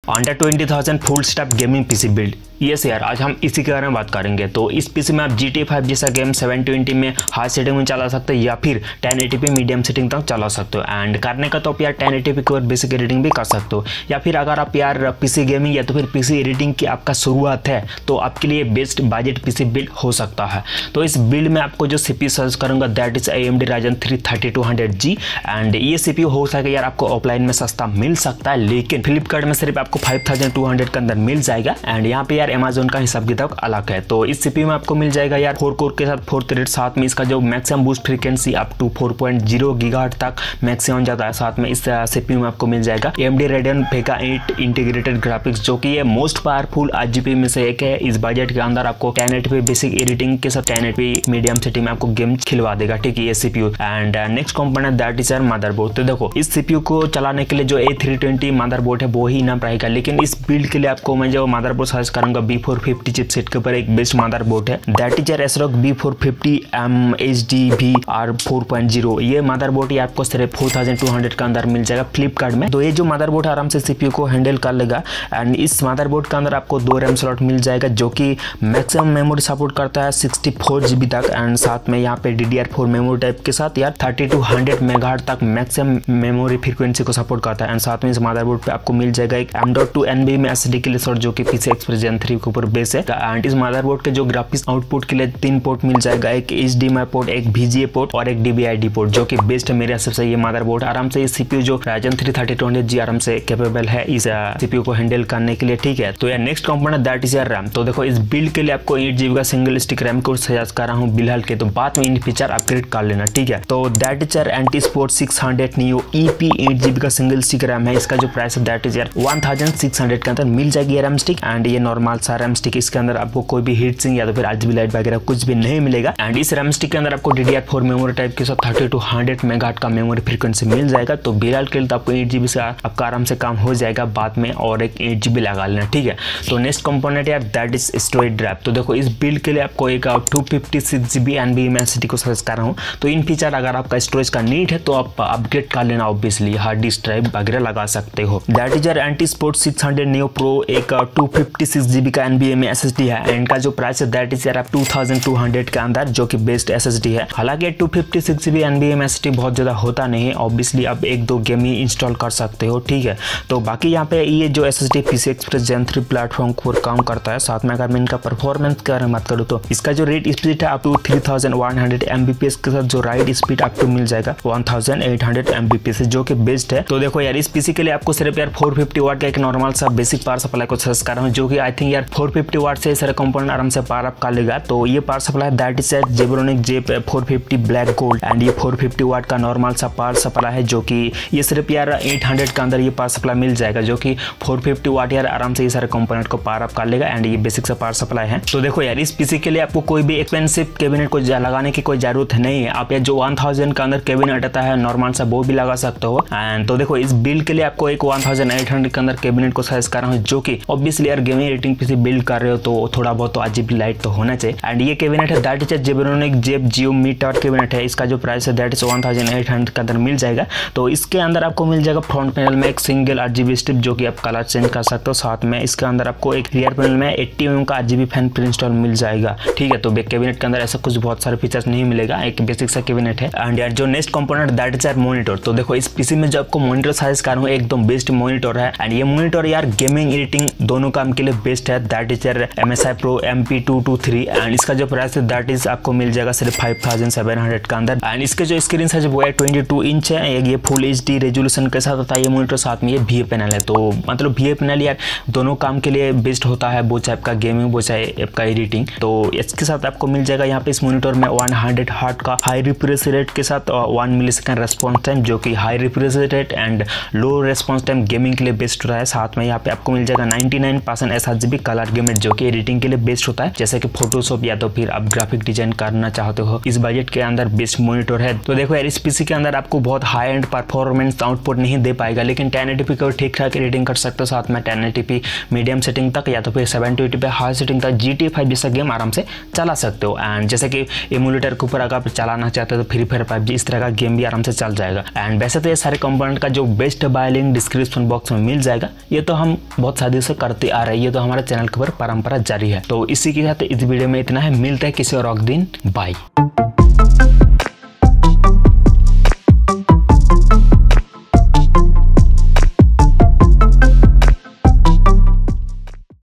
Under 20,000 full stop gaming PC build. Yes यार, आज हम इसी के बारे में बात करेंगे। तो इस पीसी में आप GTA 5 जैसा गेम 720 में हाई सेटिंग में चला सकते हो या फिर 1080p मीडियम सेटिंग तक चला सकते हो। एंड करने का तो आप यार 1080p के ऊपर बेसिक एडिटिंग भी कर सकते हो, या फिर अगर आप यार पीसी गेमिंग या तो फिर पीसी एडिटिंग की आपका शुरुआत है तो आपके लिए बेस्ट बजट पीसी बिल्ड हो सकता है। तो इस बिल्ड में आपको जो CPU सर्च करूंगा that is AMD Ryzen 3 3200G। And ये CPU हो सके यार आपको ऑफलाइन में सस्ता मिल सकता है, लेकिन फ्लिपकार्ट में सिर्फ आपको 5200 के अंदर मिल जाएगा। एंड यहाँ पे यार Amazon का हिसाब किताब अलग है। तो इस CPU में आपको मिल जाएगा यार 4 कोर के साथ 4 थ्रेड, साथ में इसका जो maximum boost frequency up to 4.0 gigahertz तक मैक्सिमम जाता है। साथ में इस CPU में आपको मिल जाएगा AMD Radeon Vega 8 integrated graphics, जो कि ये मोस्ट पावरफुल RGB में से एक है। इस बजट के अंदर आपको 1080p बेसिक एडिटिंग के साथ 1080p मीडियम सेटिंग में आपको गेम खिलवा देगा, ठीक है ये CPU। And next component that is यार मदरबोर्ड। तो देखो इस CPU को चलाने के लिए जो A320 मदरबोर्ड है वो ही ना रहेगा, लेकिन इस बिल्ड के लिए आपको मैं जो मदरबोर्ड सर्च करूंगा B450 चिपसेट के ऊपर एक बेस्ट मदरबोर्ड है दैट इज यार ASRock B450M HDVR 4.0। ये मदरबोर्ड आपको सिर्फ 4200 के अंदर मिल जाएगा फ्लिपकार्ट में। तो ये जो मदरबोर्ड आराम से CPU को हैंडल कर लेगा। एंड इस मदरबोर्ड के अंदर आपको 2 RAM स्लॉट मिल जाएगा, जो कि मैक्सिमम मेमोरी सपोर्ट करता है 64 GB तक। एंड साथ में यहाँ पे DDR4 मेमोरी टाइप के साथ यार 3200 मेगाहर्ट्ज तक मैक्सिमम मेमोरी फ्रीक्वेंसी को सपोर्ट करता है। एंड साथ में इस मदरबोर्ड पे आपको मिल जाएगा एक M.2 NVMe SSD के लिए स्लॉट, जो कि PCI Express Gen 3 के ऊपर बेस है। एंड इस मदरबोर्ड के जो ग्राफिक्स आउटपुट के लिए 3 पोर्ट मिल जाएगा, एक HDMI पोर्ट, एक VGA पोर्ट और एक DVI-D पोर्ट, जो कि बेस्ट है मेरे हिसाब से। ये मदरबोर्ड आराम से ये CPU जो Ryzen 3 3200G आराम से कैपेबल है इस CPU को हैंडल करने के लिए, ठीक है। तो यार नेक्स्ट कंपोनेंट दैट इज यार RAM। तो देखो इस बिल्ड के लिए आपको 8GB का सिंगल स्टिक RAM को सजेस्ट कर रहा हूँ बिलहाल के, तो बाद में इन फीचर अपग्रेड कर लेना, ठीक है। तो दैट इज यार एंटीस्पोर्ट 600 Neo EP 8GB का सिंगल स्टिक RAM है। इसका जो प्राइस है दैट इज यार 1600 के अंदर मिल जाएगी RAM स्टिक। एंड ये नॉर्मल सा RAM स्टिक, इसके अंदर आपको कोई भी हीट सिंक या तो फिर RGB लाइट वगैरह कुछ भी नहीं मिलेगा। एंड इस RAM स्टिक के अंदर आपको DDR4 मेमोरी टाइप के साथ 3200 मेगाहर्ट्ज का मेमोरी फ्रीक्वेंसी मिल जाएगा। तो बिलहाल के लिए तो आपको 8GB से आपका आराम से काम हो जाएगा, बाद में और एक 8GB लगा लेना, ठीक है। तो नेक्स्ट कंपोनेंट यार दैट इज स्टोरेज ड्राइव। तो देखो इस बिल्ड के लिए आपको एक 256GB NVMe SSD को सजेस्ट कर रहा हूँ। तो इन फीचर अगर आपका स्टोरेज का नीड है तो आप अपग्रेड कर लेना, ऑब्वियसली हार्ड डिस्क ड्राइव वगैरह लगा सकते हो। दैट इज यार एंटीस्पोर्ट 600 Neo Pro एक 256GB का NVMe SSD है। इनका जो प्राइस है दैट इज यार 2200 के अंदर, जो कि बेस्ट SSD है। हालांकि 256GB NVMe SSD बहुत ज्यादा होता नहीं है, ऑब्वियसली आप 1-2 गेम ही इंस्टॉल कर सकते हो, ठीक है। तो बाकी यहाँ पे ये जो SSD PCI Express Gen 3 platform पर काम करता है। साथ में अगर मैं इनका परफॉर्मेंस के बारे में बात करूँ तो इसका जो रेट स्पीड है अप टू 3100 Mbps के साथ जो राइट स्पीड अप टू मिल जाएगा 1800 Mbps, जो कि बेस्ट है। तो देखो यार इस पीसी के लिए आपको सिर्फ यार 450 वाट का एक नॉर्मल सा बेसिक पावर सप्लाई को सजेस्ट कर रहा हूँ, जो कि आई थिंक यार 450 वाट से सारे कंपोनेंट आराम से पावर अप कर लेगा। तो ये power supply that is Zebronic J450 black gold. And ये 450 वाट का नॉर्मल सा पावर सप्लाई है, जो कि ये सिर्फ यार 800 के अंदर ये पावर सप्लाई मिल जाएगा, जो कि 450 वाट यार आराम से ये सारे कंपोनेंट को पावर अप कर लेगा। एंड ये बेसिक सा पावर सप्लाई है। तो देखो यार इस पीसी के लिए आपको कोई भी एक्सपेंसिव कैबिनेट को लगाने की कोई जरूरत नहीं है। आप ये जो 1000 के अंदर कैबिनेट आता है नॉर्मल सा वो भी लगा सकते हो। एंड तो देखो इस बिल्ड के लिए आपको एक 1800 के अंदर कैबिनेट को सजेस्ट कर रहा हूँ, जो कि ऑब्वियसली यार गेमिंग एडिटिंग पीसी बिल्ड कर रहे हो तो थोड़ा बहुत तो RGB लाइट तो होना चाहिए। एंड ये कैबिनेट है that is Zebronic Geometer cabinet है। इसका जो प्राइस है दैट इज 1800 के अंदर मिल जाएगा। तो इसके अंदर आपको मिल जाएगा फ्रंट पैनल में एक सिंगल RGB स्ट्रिप, जो कि आप कलर चेंज कर सकते हो। साथ में इसके अंदर आपको एक रियर पैनल में 80 mm का RGB फैन प्री इंस्टॉल मिल जाएगा, ठीक है। तो कैबिनेट के अंदर ऐसा कुछ बहुत सारे फीचर्स नहीं मिलेगा, एक बेसिक सा कैबिनेट है। एंड यार जो नेक्स्ट कंपोनेंट दैट इज यार मॉनिटर। तो देखो इस पीसी में जो आपको मॉनिटर सजेस्ट कर रहा हूँ एकदम बेस्ट मॉनिटर है। एंड ये मॉनिटर यार गेमिंग एडिटिंग दोनों काम के लिए बेस्ट है। दैट इज यार MSI Pro MP223। एंड इसका जो प्राइस है दैट इज आपको मिल जाएगा सिर्फ 5700 के अंदर। एंड इसके जो स्क्रीन साइज वो है 22 इंच है। ये फुल HD रेजोल्यूशन के साथ होता है ये मॉनिटर। साथ में ये VA पैनल है, तो मतलब VA पैनल यार दोनों काम के लिए बेस्ट होता है, वो चाहे आपका गेमिंग वो चाहे आपका एडिटिंग। तो इसके साथ आपको मिल जाएगा यहाँ पे इस मॉनिटर में 100 हर्ट्ज का हाई रिफ्रेश रेट के साथ 1 मिलीसेकंड रेस्पॉन्स टाइम, जो कि high refresh rate and low response time gaming के लिए बेस्ट होता है। साथ में यहाँ पे आपको मिल जाएगा 99% sRGB कलर गेमेट, जो कि एडिटिंग के लिए बेस्ट होता है, जैसे कि फोटोशॉप या तो फिर आप ग्राफिक डिजाइन करना चाहते हो इस बजट के अंदर बेस्ट मॉनिटर है। तो देखो यार इस पीसी के अंदर आपको बहुत हाई एंड परफॉर्मेंस आउटपुट नहीं दे पाएगा, लेकिन 1080p को ठीक ठाक एडिटिंग कर सकते हो। साथ में 1080p मीडियम सेटिंग तक या तो फिर 720p हाई सेटिंग तक GTA 5 जैसा गेम आराम से चला सकते हो। एंड जैसे कि एमुलेटर के ऊपर अगर आप चलाना चाहते हो तो फ्री फायर PUBG इस तरह का गेम भी आराम से चल जाएगा। एंड वैसे तो ये सारे कंपोनेंट का जो best buy link description box में मिल जाएगा, ये तो हम बहुत शादी से करते आ रहे हैं, ये तो हमारे चैनल के ऊपर परंपरा जारी है। तो इसी के साथ इस वीडियो में इतना है, मिलता है किसी और दिन, बाय।